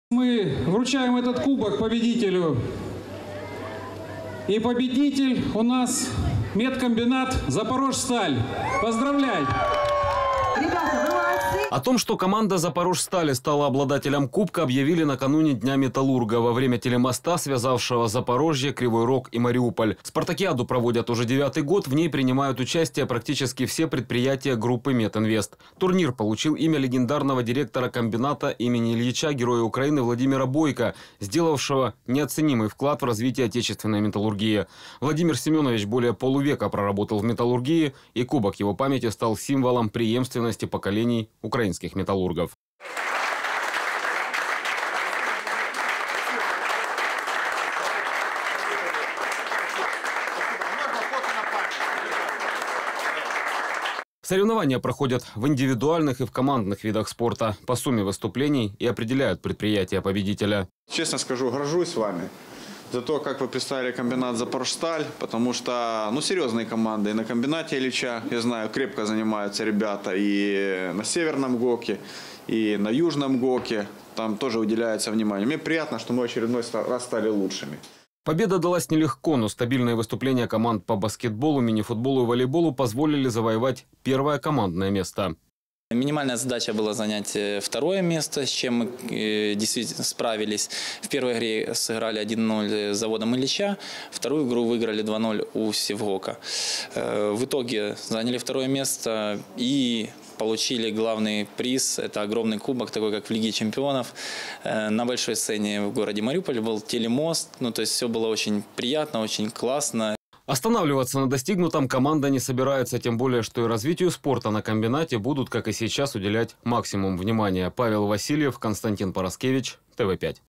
Мы вручаем этот кубок победителю. И победитель у нас медкомбинат «Запорожсталь». Поздравляю! О том, что команда «Запорожстали» стала обладателем кубка, объявили накануне Дня металлурга во время телемоста, связавшего Запорожье, Кривой Рог и Мариуполь. Спартакиаду проводят уже 9-й год, в ней принимают участие практически все предприятия группы «Метинвест». Турнир получил имя легендарного директора комбината имени Ильича, Героя Украины Владимира Бойко, сделавшего неоценимый вклад в развитие отечественной металлургии. Владимир Семенович более полувека проработал в металлургии, и кубок его памяти стал символом преемственности поколений украинских металлургов. Соревнования проходят в индивидуальных и в командных видах спорта. По сумме выступлений и определяют предприятие победителя. Честно скажу, горжусь вами за то, как вы представили комбинат «Запорожсталь», потому что, серьезные команды. И на комбинате Ильича, я знаю, крепко занимаются ребята и на Северном ГОКе, и на Южном ГОКе. Там тоже уделяется внимание. Мне приятно, что мы очередной раз стали лучшими. Победа далась нелегко, но стабильные выступления команд по баскетболу, мини-футболу и волейболу позволили завоевать первое командное место. Минимальная задача была занять второе место, с чем мы действительно справились. В первой игре сыграли 1-0 с заводом Ильича, вторую игру выиграли 2-0 у Севгока. В итоге заняли второе место и получили главный приз. Это огромный кубок, такой как в Лиге чемпионов. На большой сцене в городе Мариуполь был телемост. То есть все было очень приятно, очень классно. Останавливаться на достигнутом команда не собирается, тем более, что и развитию спорта на комбинате будут, как и сейчас, уделять максимум внимания. Павел Васильев, Константин Пороскевич, ТВ5.